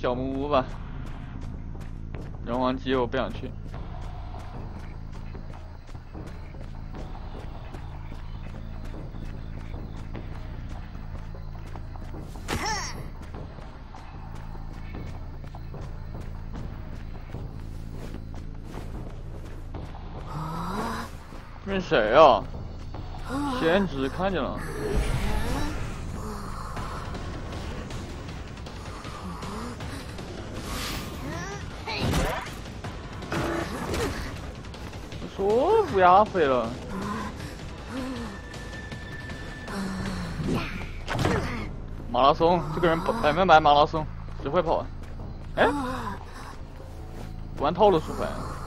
小木屋吧。人王机我不想去。这是谁啊？先知看见了。我说乌鸦飞了。马拉松，这个人100%马拉松，只会跑。哎，玩套路出牌。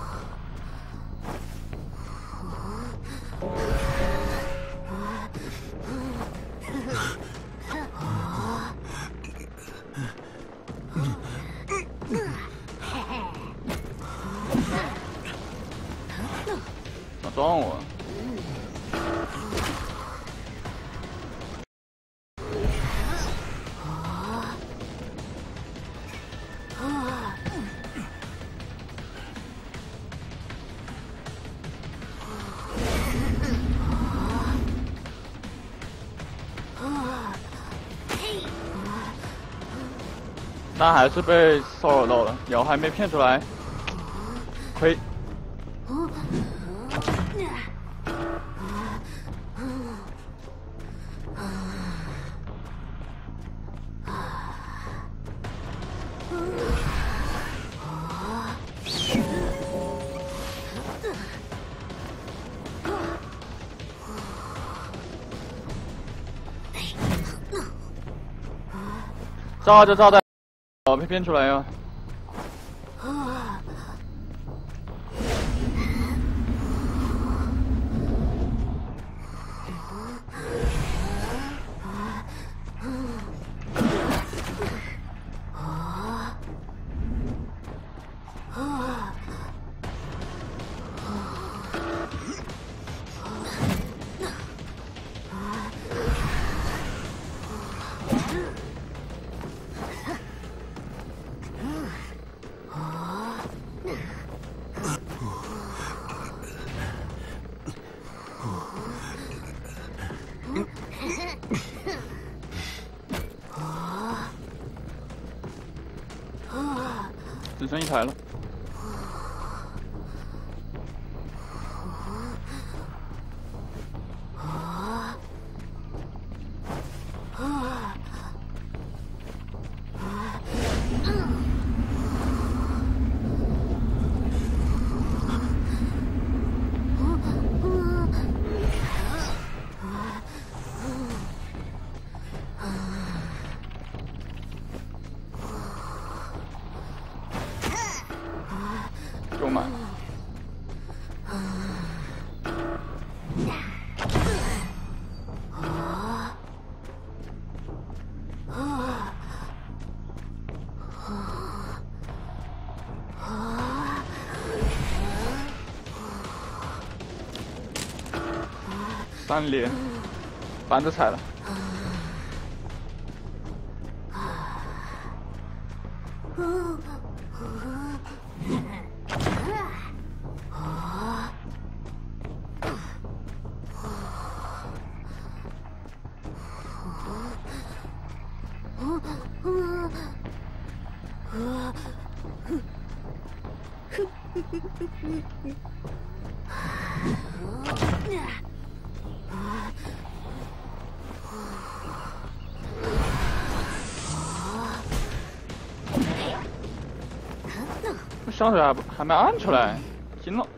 想撞我？但还是被骚扰到了，瑶还没骗出来，亏。炸着炸弹，被骗出来呀！只剩一台了。够满。3连，板子踩了。香水还没按出来，惊了。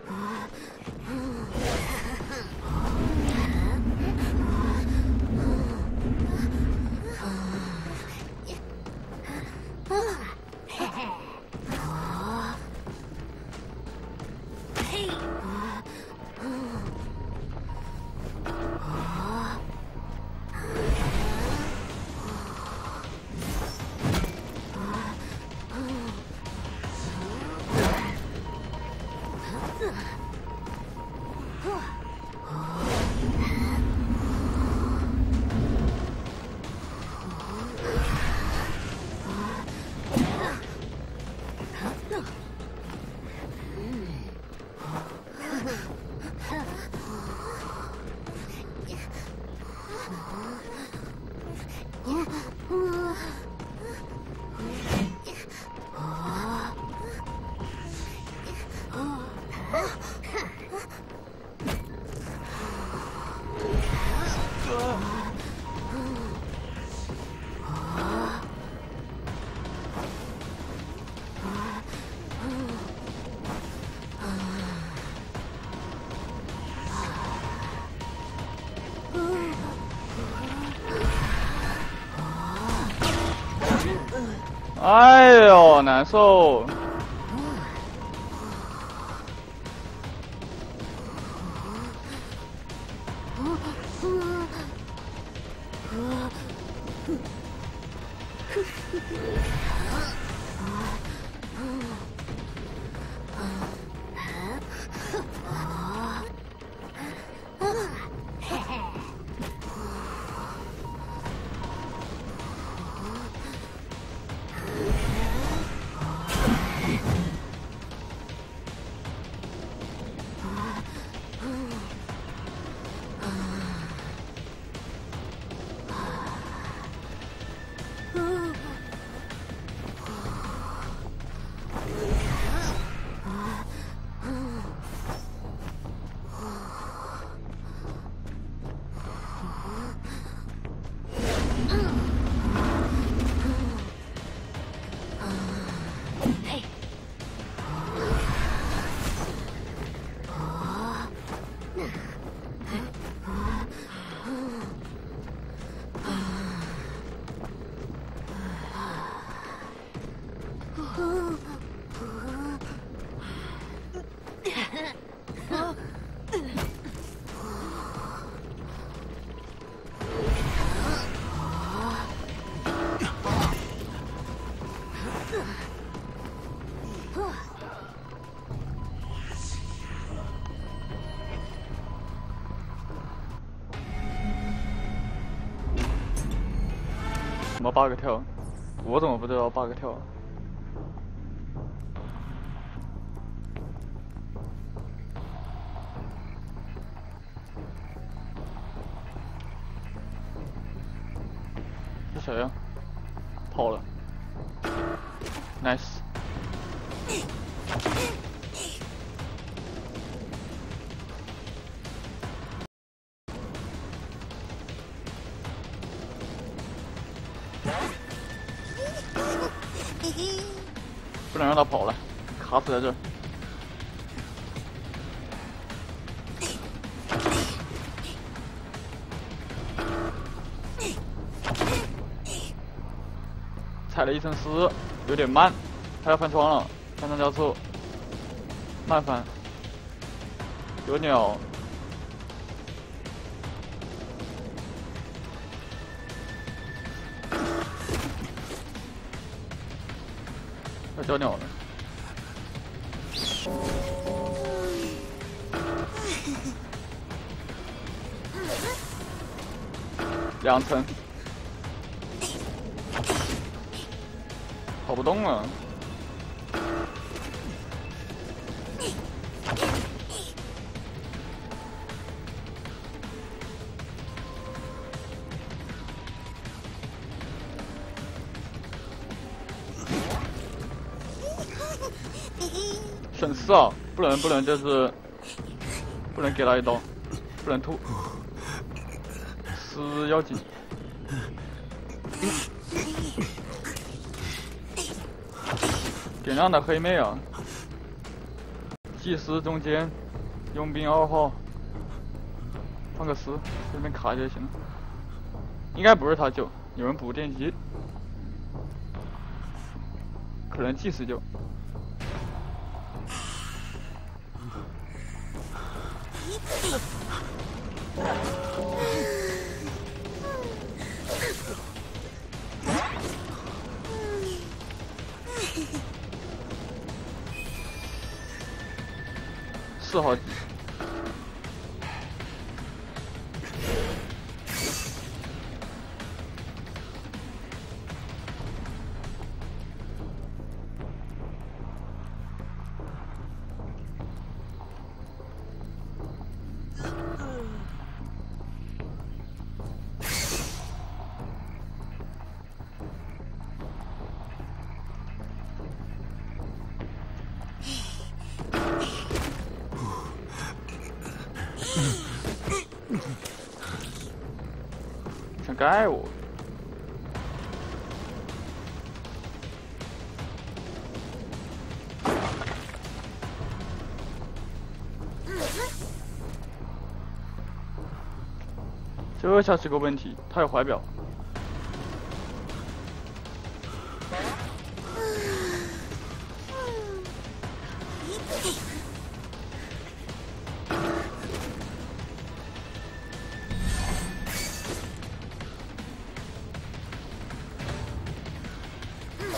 哎呦，难受。怎么8个跳？我怎么不知道8个跳？是谁呀？跑了 ，nice。不能让他跑了，卡死在这儿。踩了一层丝，有点慢，他要翻窗了，翻窗交错，慢翻，有鸟。要交鸟了。2层，跑不动了。省事啊，不能就是不能给他一刀，不能吐，死要紧。点亮的黑妹啊！祭司中间，佣兵2号，放个丝，这边卡就行了。应该不是他救，有人补电击，可能祭司救。4号机。想盖我。这下是个问题，他有怀表。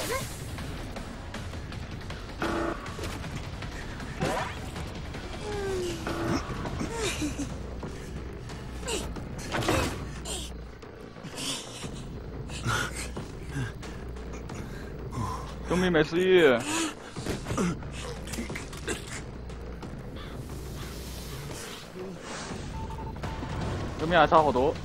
佣兵没死鱼。佣兵还差好多。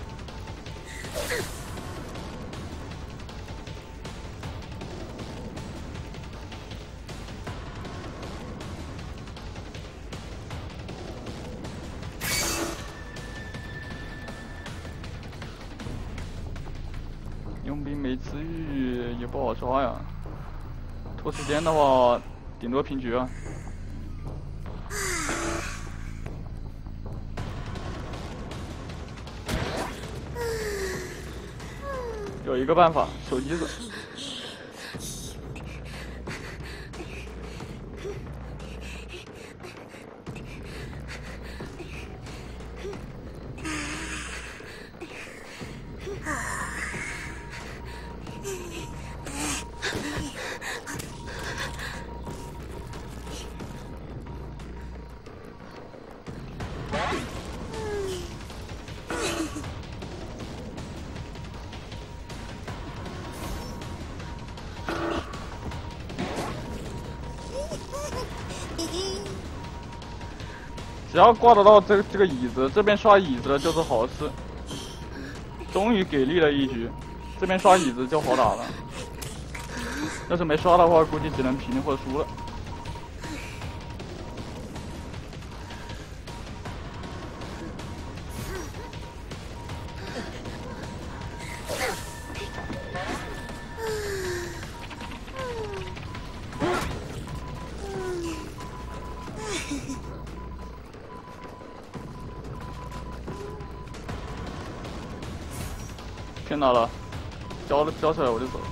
佣兵没吃鱼也不好抓呀。拖时间的话，顶多平局啊。有一个办法，手机子。只要挂得到这个椅子，这边刷椅子的就是好事。终于给力了一局，这边刷椅子就好打了。要是没刷的话，估计只能平或输了。骗到了，交出来我就走。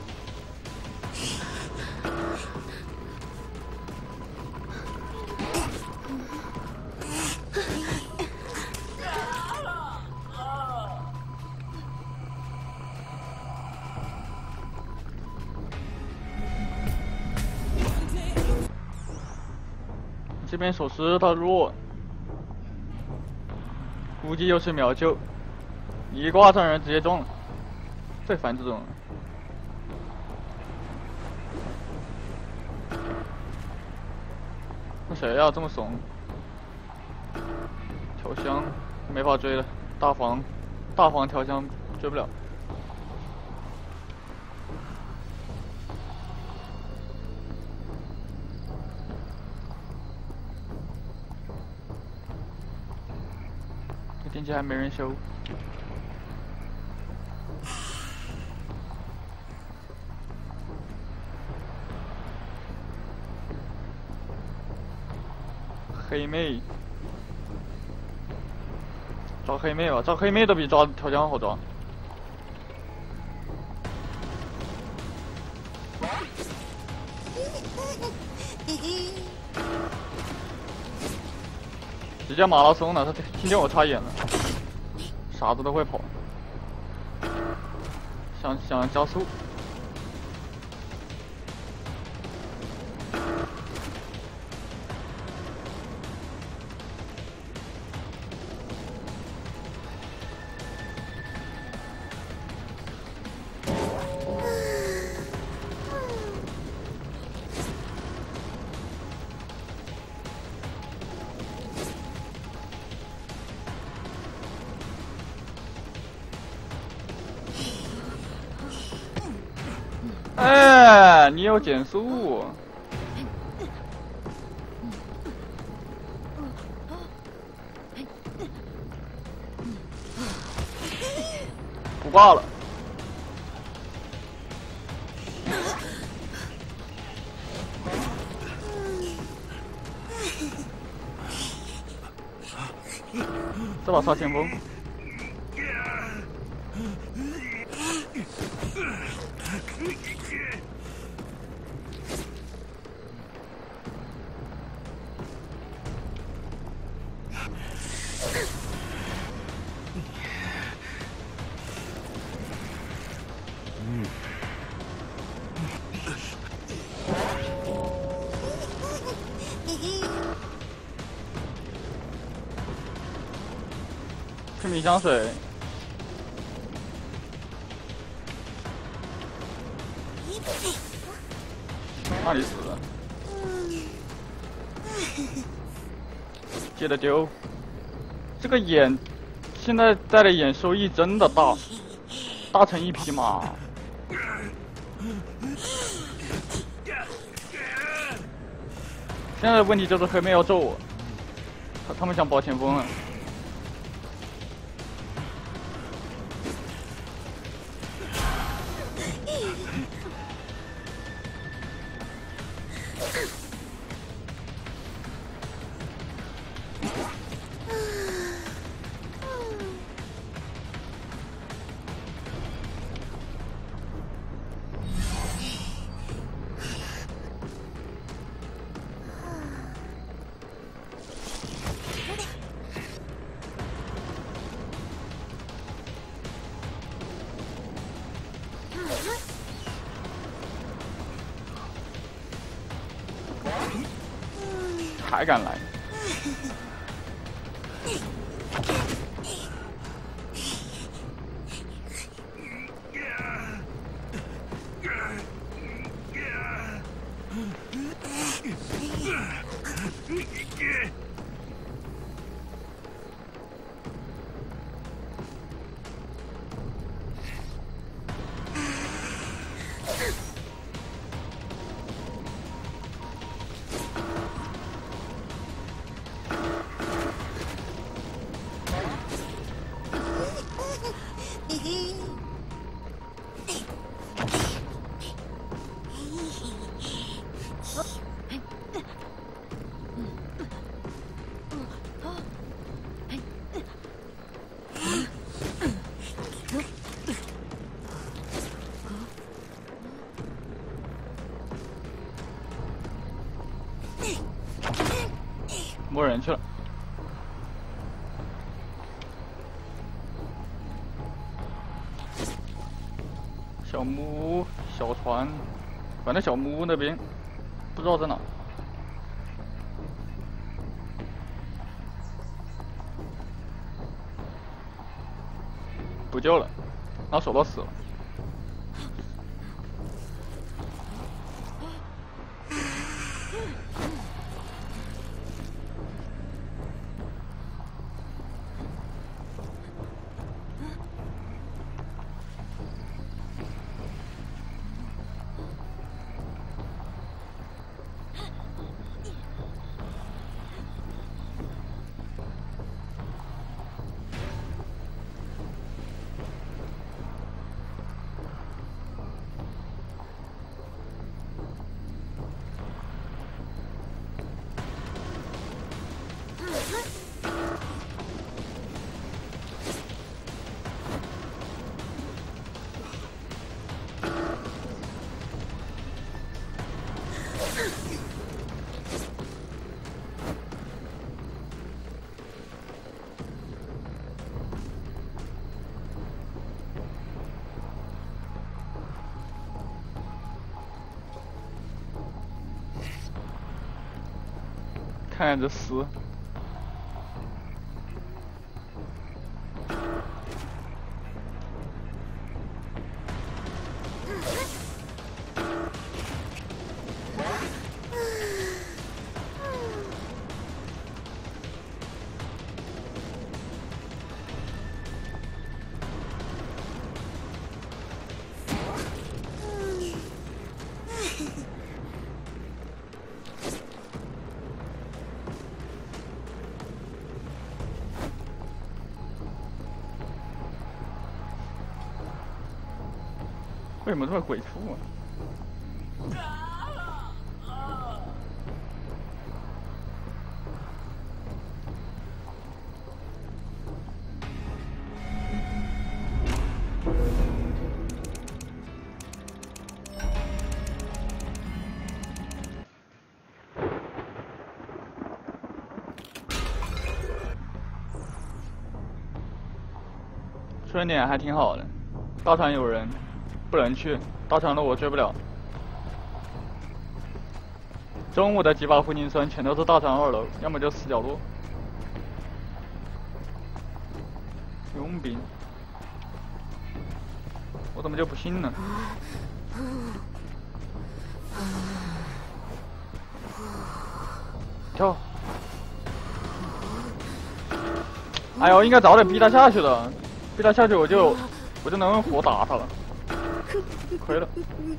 这边手势他弱，估计又是秒救。一挂上人直接中了，最烦这种。那谁呀、这么怂？调香没法追了，大黄调香追不了。这电机还没人修。黑妹，抓黑妹吧，抓黑妹都比抓调香好抓。直接马拉松了，他听见我插眼了，傻子都会跑，想加速。哎，你有减速。不挂了。这把刷前锋。 迷香水。哪里死了？接着丢。这个眼，现在戴的眼收益真的大，大成一匹马。现在的问题就是黑妹要揍我，他们想保前锋了。还敢来？摸人去了。小木屋、小船，反正小木屋那边不知道在哪。不救了，拿手刀死了。看看这丝，为什么这么鬼畜啊？春点还挺好的，大船有人，不能去。大船的我追不了。中午的几把福宁村全都是大船2楼，要么就死角落。 佣兵，我怎么就不行呢？跳！哎呦，应该早点逼他下去的，逼他下去我就能活打他了，亏了。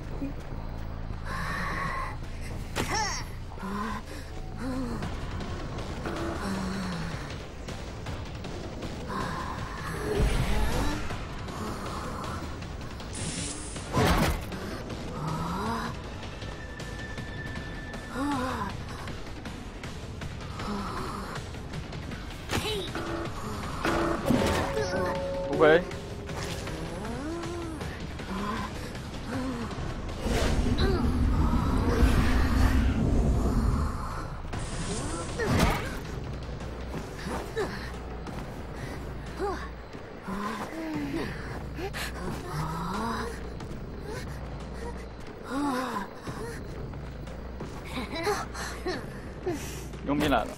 不会。佣兵来了。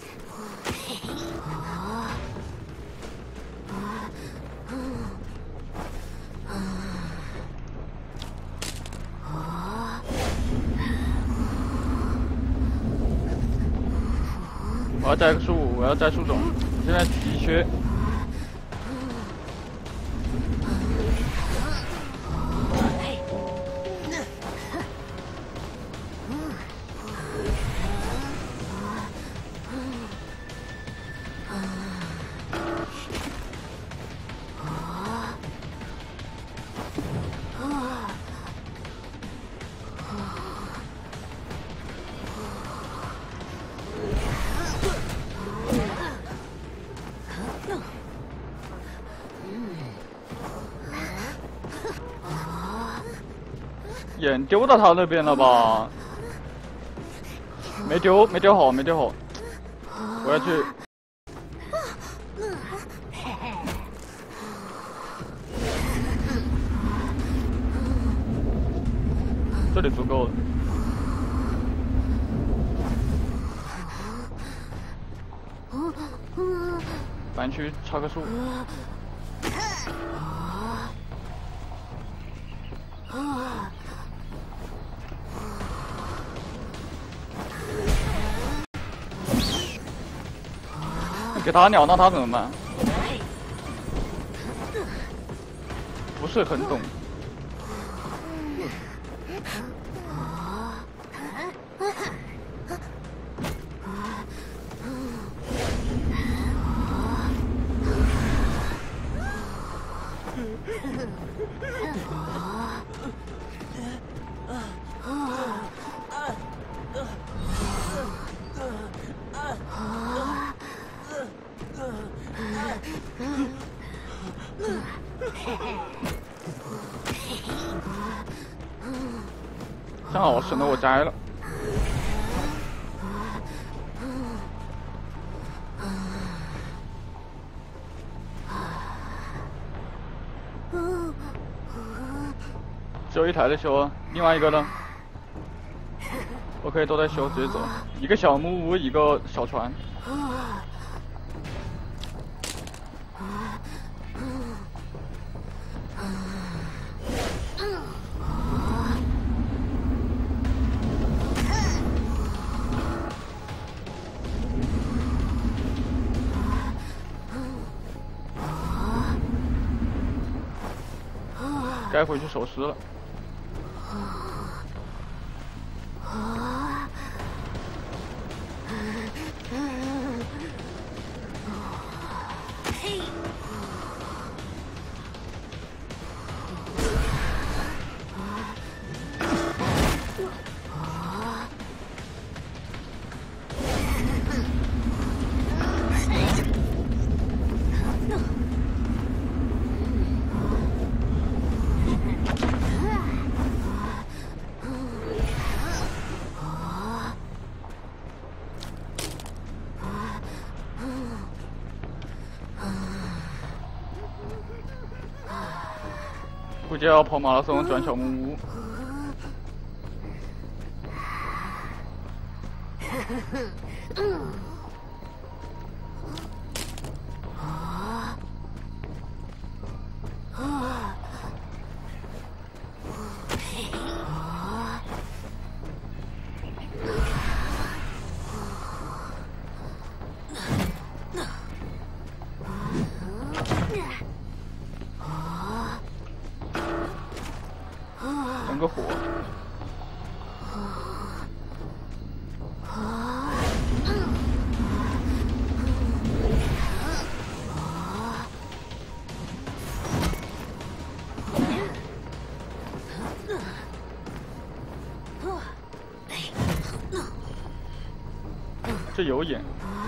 我要摘个树，我要摘树种，现在急缺。眼丢到他那边了吧？没丢，没丢好，没丢好。我要去。这里足够了。板区插个树。给他鸟，那他怎么办？不是很懂。正好省得我摘了。只有一台在修，另外一个呢？我可以都在修，直接走。一个小木屋，一个小船。该回去守尸了。估计要跑马拉松转小木屋。 整个火。这有眼。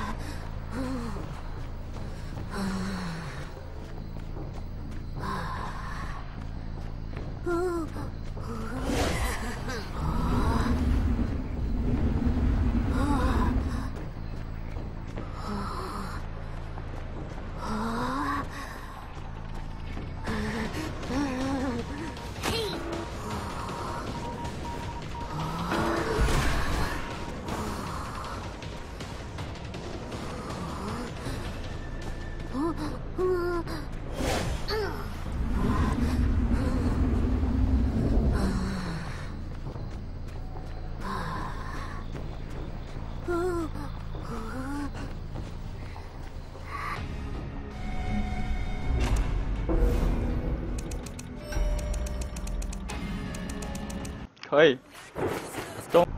可以，中。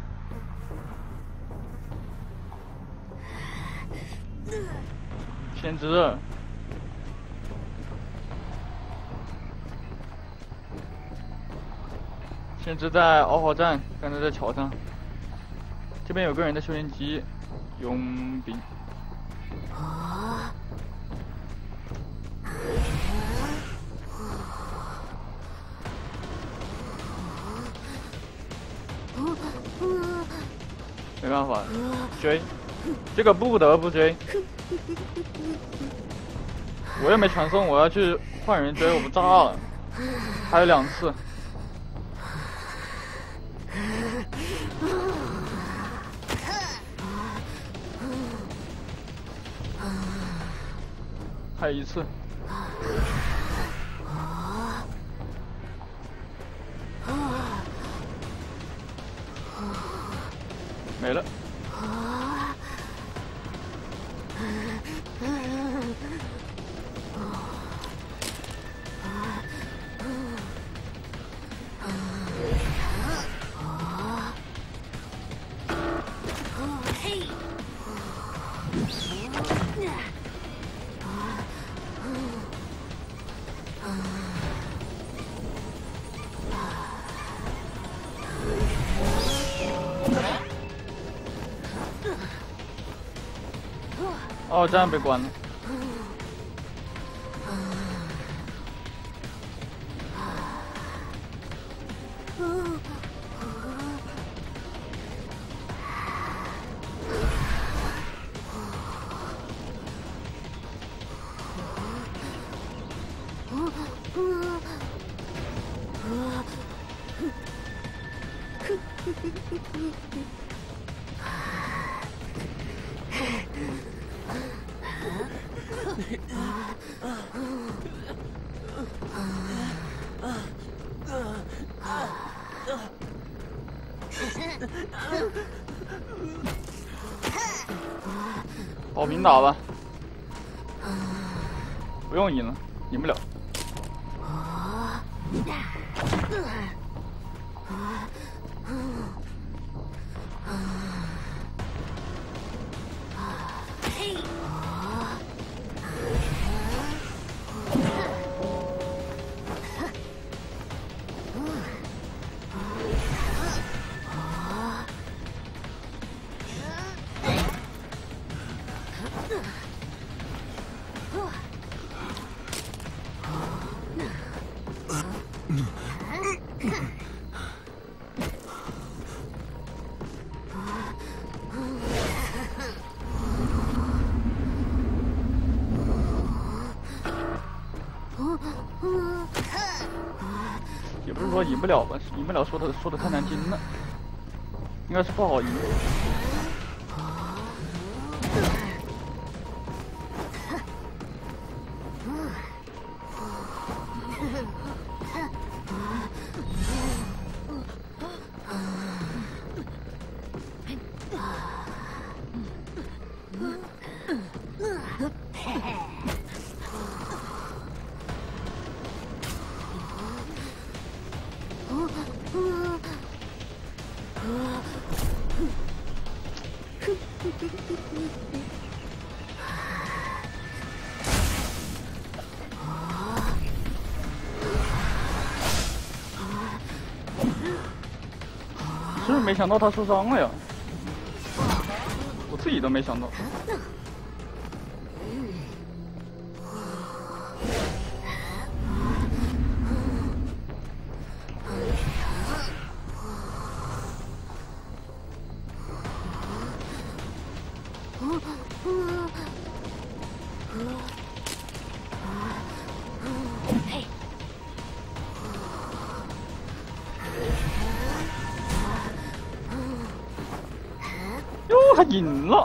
先知，先知在嗷号站，刚才在桥上。这边有个人的修炼机，佣兵。没办法，追，这个不得不追。我又没传送，我要去换人追，我不炸了。还有2次。还有1次。没了。哦，这样被关了。报名打吧，不用赢了，赢不了。也不是说赢不了吧，赢不了说的太难听了，应该是不好赢。 是没想到他受伤了呀，我自己都没想到。哟，还赢了！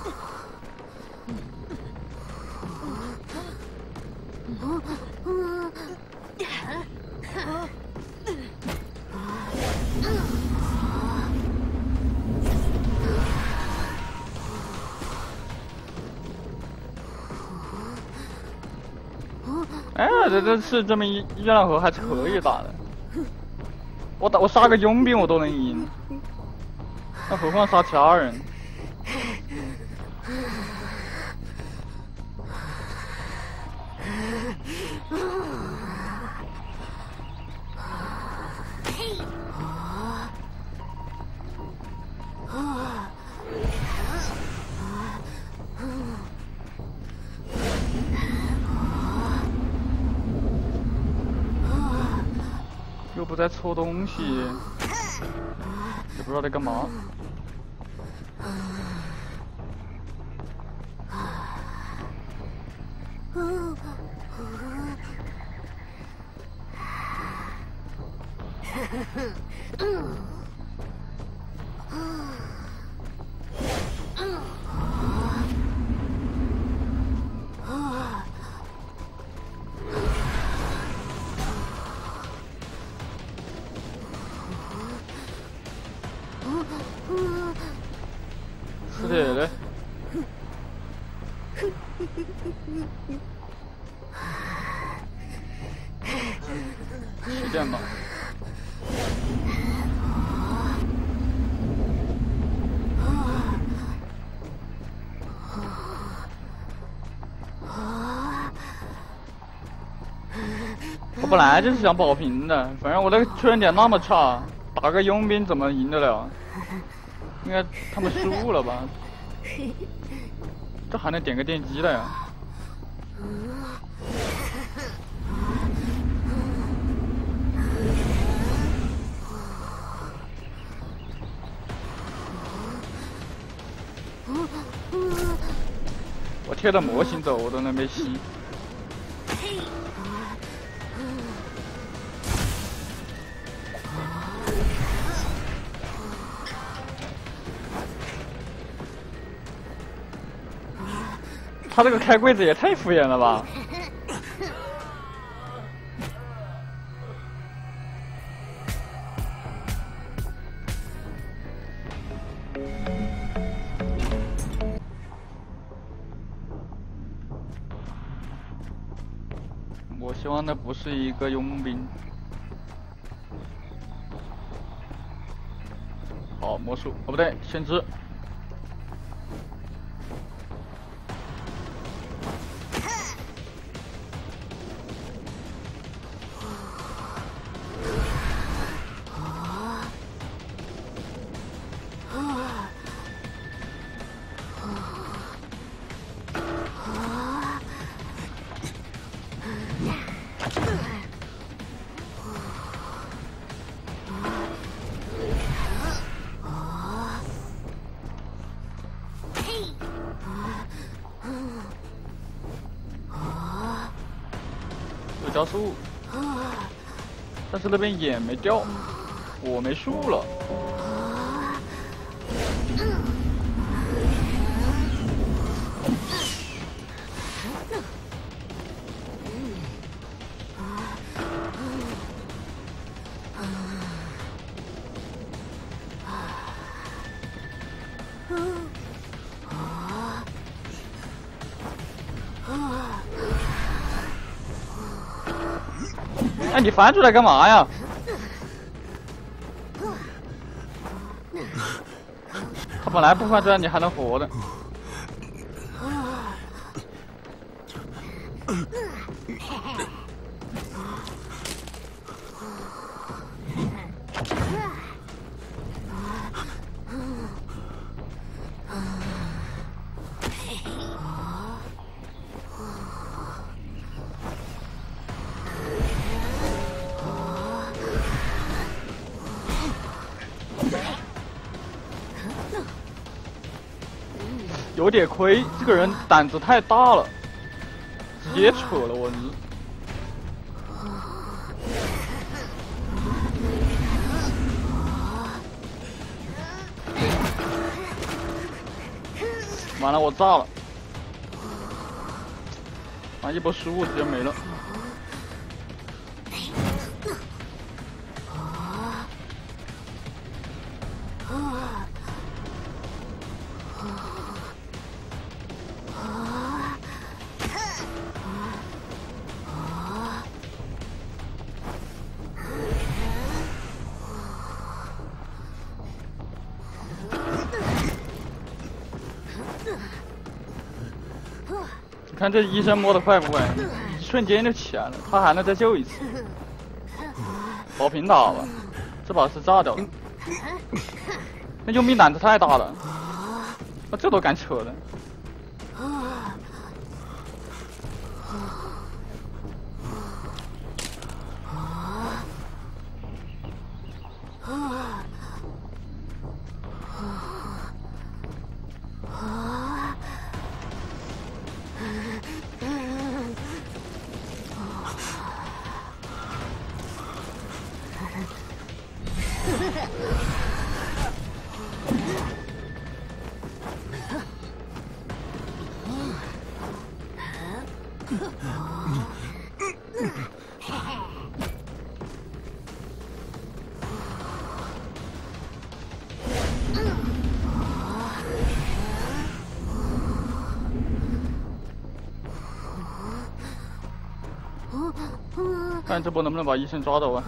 哎，这是这么一然后还是可以打的。我杀个佣兵我都能赢，那何况杀其他人？又不在抽东西，也不知道在干嘛。是的嘞。时间吧。我本来就是想保平的，反正我这个缺点那么差，打个佣兵怎么赢得了？应该他们输了吧？这还能点个电击的呀？我贴着模型走，我都能被吸。他这个开柜子也太敷衍了吧！我希望那不是一个佣兵。好，魔术哦，不对，先知。有加速，但是那边眼没掉，我没数了。哎，你翻出来干嘛呀？ 他本来不反转，你还能活的。有点亏，这个人胆子太大了，直接扯了我日！完了，我炸了！啊，一波失误直接没了。看这医生摸得快不快？一瞬间就起来了，他还能再救一次。保平打吧，这把是炸掉了。那佣兵胆子太大了，这都敢扯的。看这波能不能把医生抓到啊？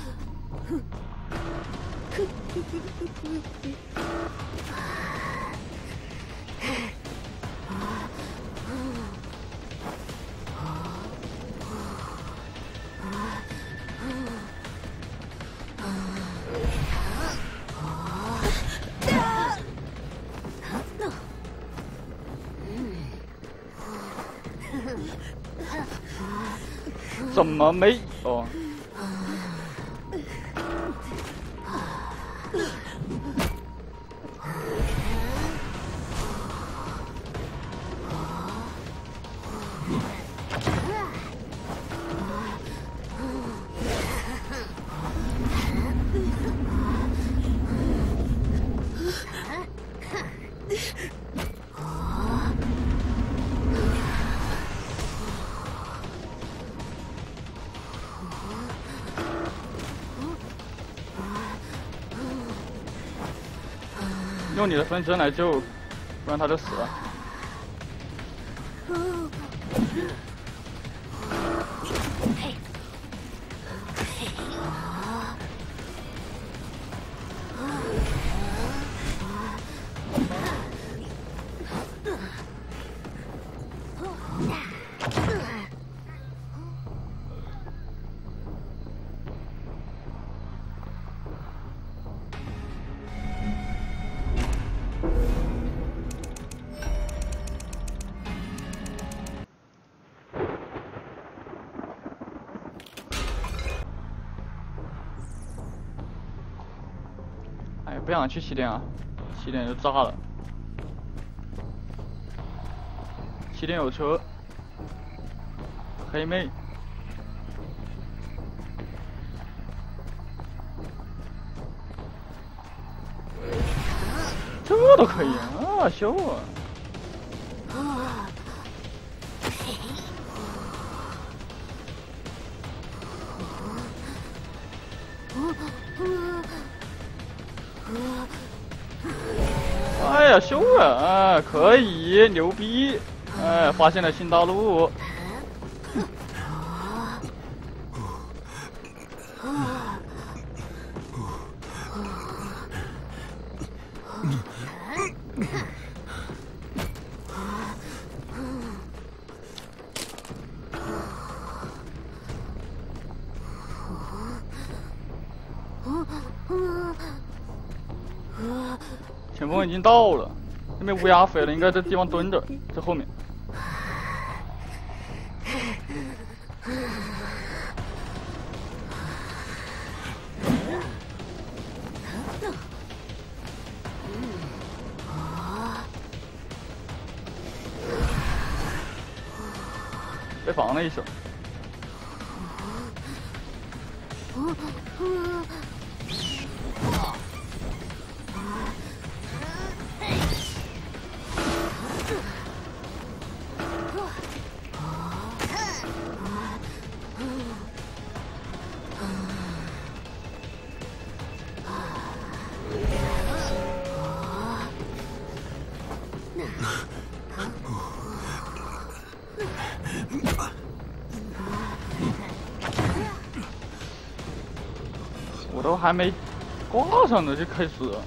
怎么没哦？用你的分身来救，不然他就死了。哎，不想去起点啊，起点就炸了。起点有车，黑妹，这都可以啊，秀啊！哎呀，秀啊！啊，可以，牛逼！哎，发现了新大陆。 前锋已经到了，那边乌鸦飞了，应该在地方蹲着，在后面。被防了一手。我都还没挂上呢就开始了。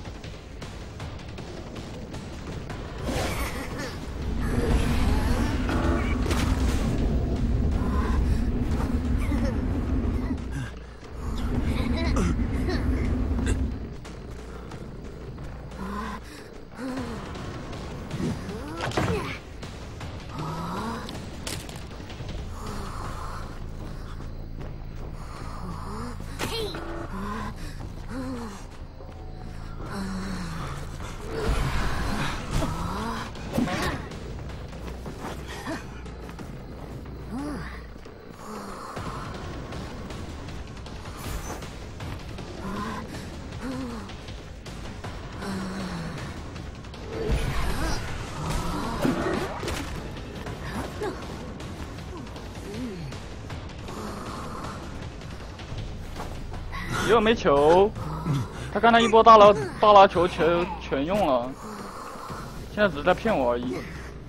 又没球，他刚才一波大拉球全用了，现在只是在骗我而已。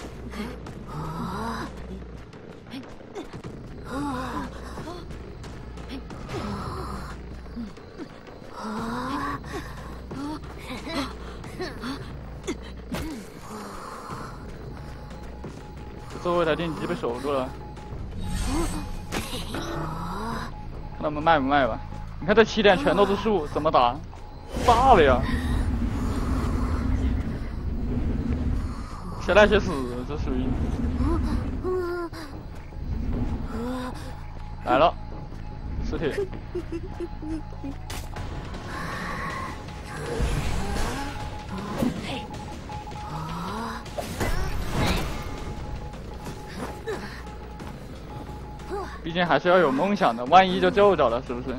最后一台电机被守住了，看他们卖不卖吧。你看这起点全都是树，怎么打？炸了呀！谁来谁死，这属于。来了，尸体。毕竟还是要有梦想的，万一就救着了，是不是？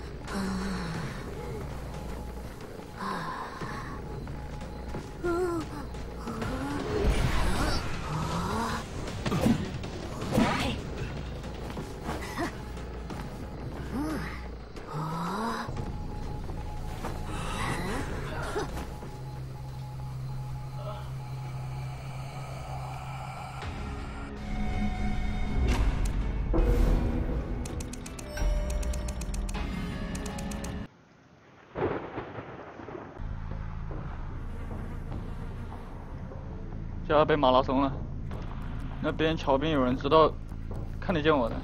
就要被马拉松了。那边桥边有人知道看得见我的，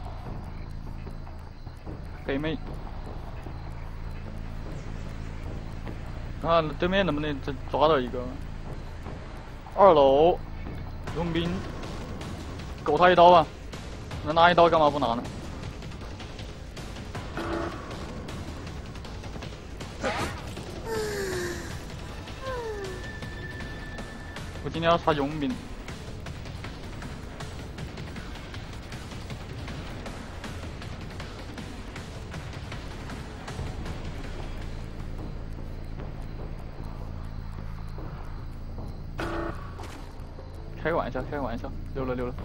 黑妹。看对面能不能再抓到一个。2楼，佣兵，狗他一刀吧，能拿一刀干嘛不拿呢？我今天要杀佣兵。开个玩笑，开个玩笑，溜了溜了。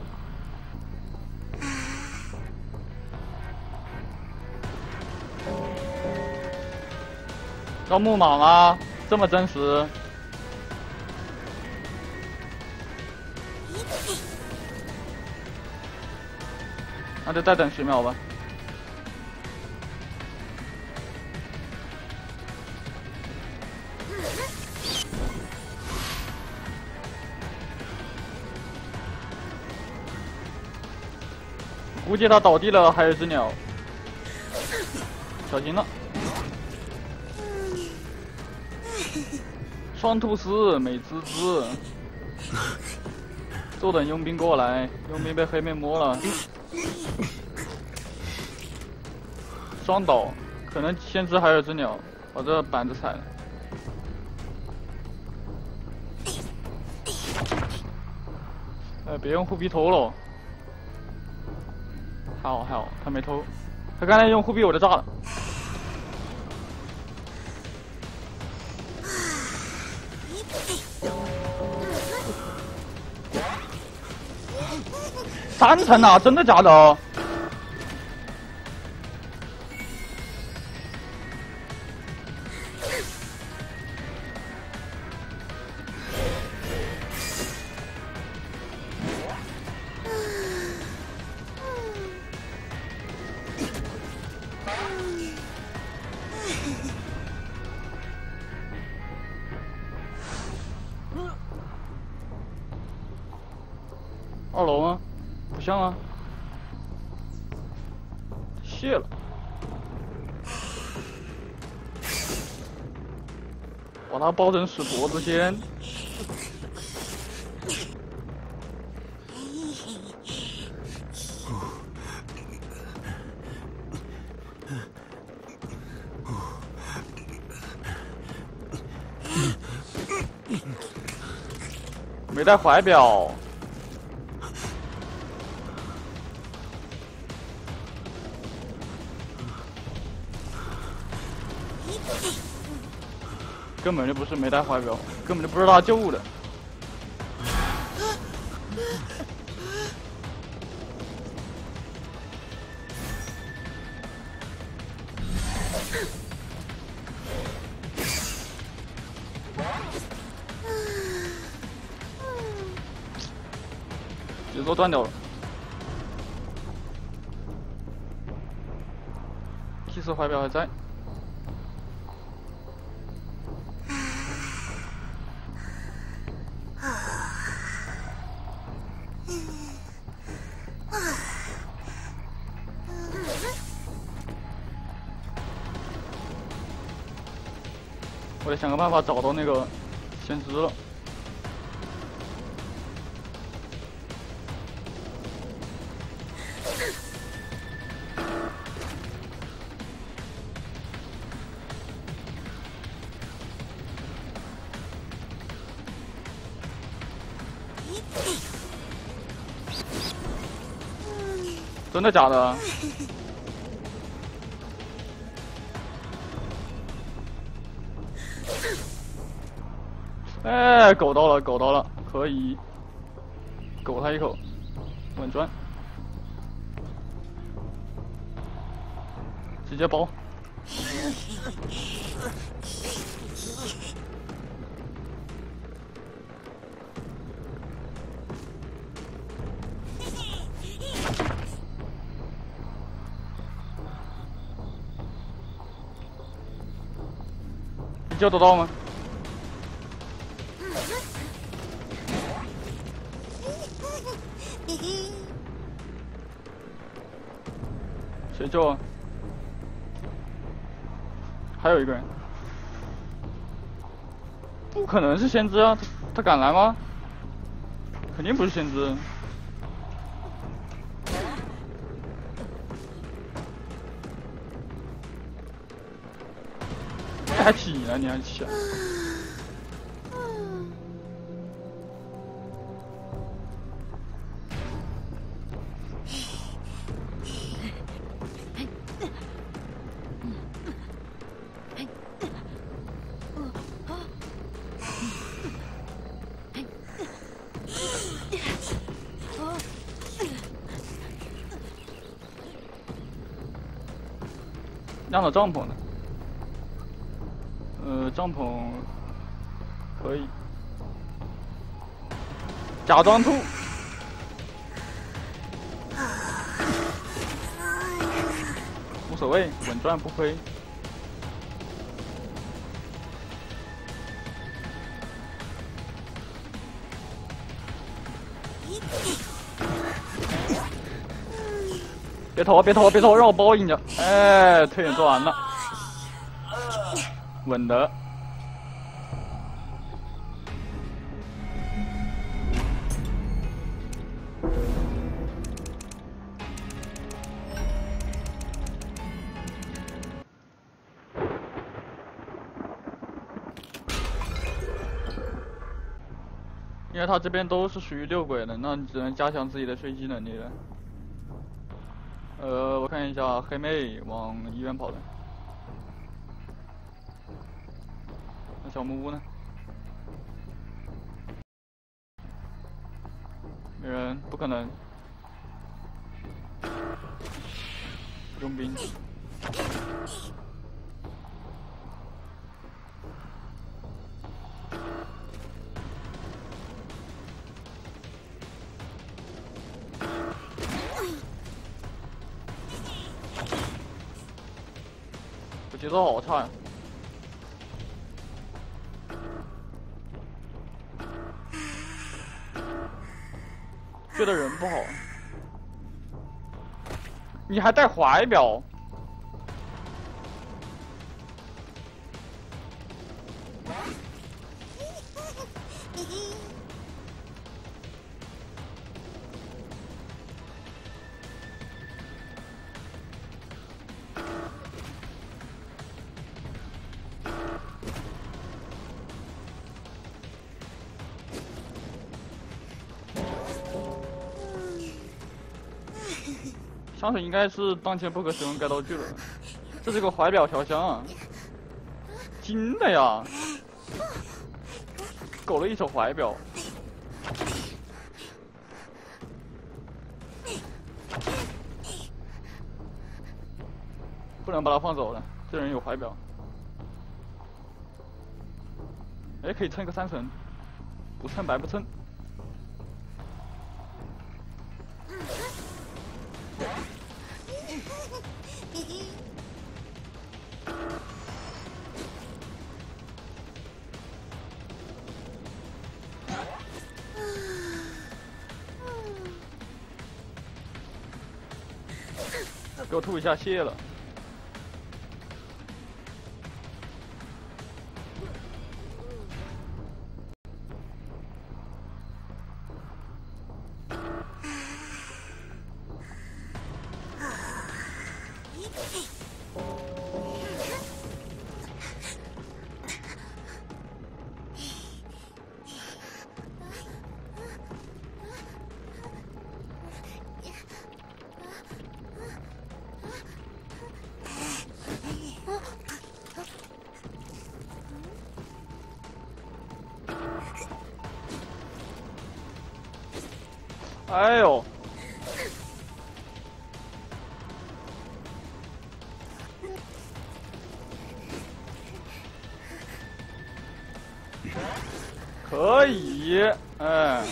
要木马吗？这么真实？那就再等10秒吧。估计他倒地了，还有一只鸟，小心了。 双吐司美滋滋。坐等佣兵过来，佣兵被黑妹摸了。双倒，可能先知还有只鸟，把这板子踩了。别用护臂偷了。还好，他没偷。他刚才用护臂我就炸了。3层啊，真的假的？2楼吗？不像啊。谢了。把他包成死脖子先。没带怀表。根本就不是没带怀表，根本就不是他救的。节奏断掉了。其实怀表还在。我得想个办法找到那个先知了。真的假的？哎，狗到了，可以，狗他一口，稳赚，直接包。你救得到吗？谁救啊？还有一个人，不可能是先知啊！他敢来吗？肯定不是先知。还起了，你还起啊？让到帐篷呢？帐篷可以假装吐，无所谓，稳赚不亏。别投，让我包赢着。哎，推演做完了，稳的。 因为他这边都是属于六轨的，那你只能加强自己的随机能力了。我看一下，黑妹往医院跑的，那小木屋呢？没人，不可能。佣兵。我节奏好差呀！觉得人不好。你还带怀表？香水应该是当前不可使用该道具了。这是个怀表调香啊，金的呀，狗了一手怀表。不能把它放走了，这人有怀表。哎，可以蹭个3层，不蹭白不蹭。给我吐一下，谢了。哎呦！可以，哎，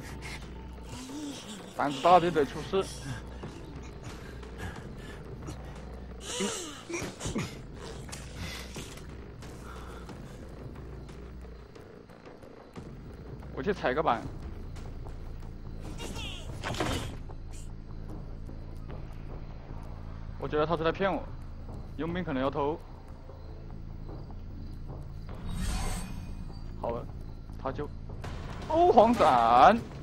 胆子大的得出事。我去踩个板。我觉得他是在骗我，佣兵可能要偷。好了，他就欧皇斩。